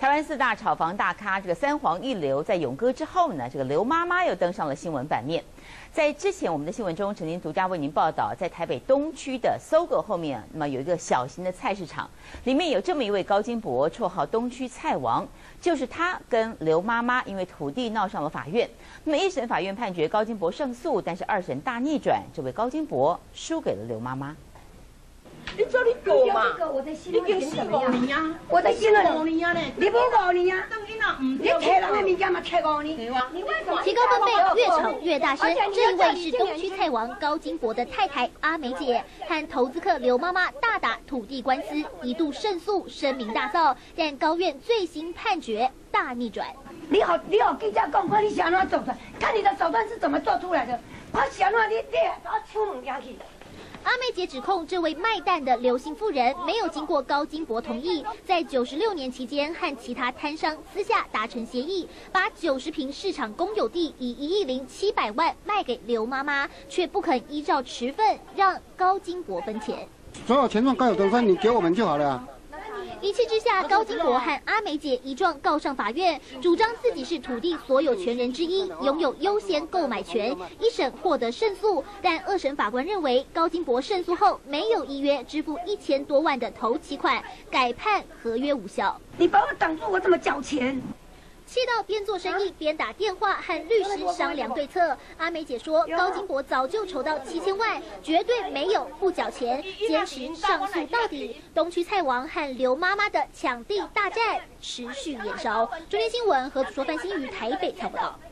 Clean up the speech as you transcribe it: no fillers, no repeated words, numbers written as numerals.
台湾4大炒房大咖这个三黄一刘在勇哥之后呢，这个刘妈妈又登上了新闻版面。在之前我们的新闻中，曾经独家为您报道，在台北东区的SOGO后面，那么有一个小型的菜市场，里面有这么一位高金博，绰号东区菜王，就是他跟刘妈妈因为土地闹上了法院。那么一审法院判决高金博胜诉，但是二审大逆转，这位高金博输给了刘妈妈。 你做你狗嘛？ 我的心已经4、5年啊！ 我的心了 5年啊呢！ 你无5年啊？ 等于那唔你摕人的物件嘛摕5年？你为什么？ 提高分贝，越吵越大声。这一位是东区菜王高金博的太太阿梅姐，和投资客刘妈妈大打土地官司，一度胜诉，声名大噪。但高院最新判决大逆转。 你好记者讲，看你是安怎做出来，看你的手段是怎么做出来的。我是安怎你也把我抢物件去。 阿梅姐指控这位卖蛋的刘姓妇人没有经过高金博同意，在96年期间和其他摊商私下达成协议，把90坪市场公有地以1亿0700万卖给刘妈妈，却不肯依照持份让高金博分钱。 所有权状该有多少，你给我们就好了啊。 一气之下，高金博和阿梅姐一状告上法院，主张自己是土地所有权人之一，拥有优先购买权。一审获得胜诉，但二审法官认为高金博胜诉后没有依约支付1000多万的头期款，改判合约无效。 你把我挡住，我怎么缴钱？ 气到边做生意边打电话和律师商量对策。阿梅姐说，高金博早就筹到7000万，绝对没有不缴钱，坚持上诉到底。东区菜王和刘妈妈的抢地大战持续延烧。中天新闻何主说范新于台北采访报道。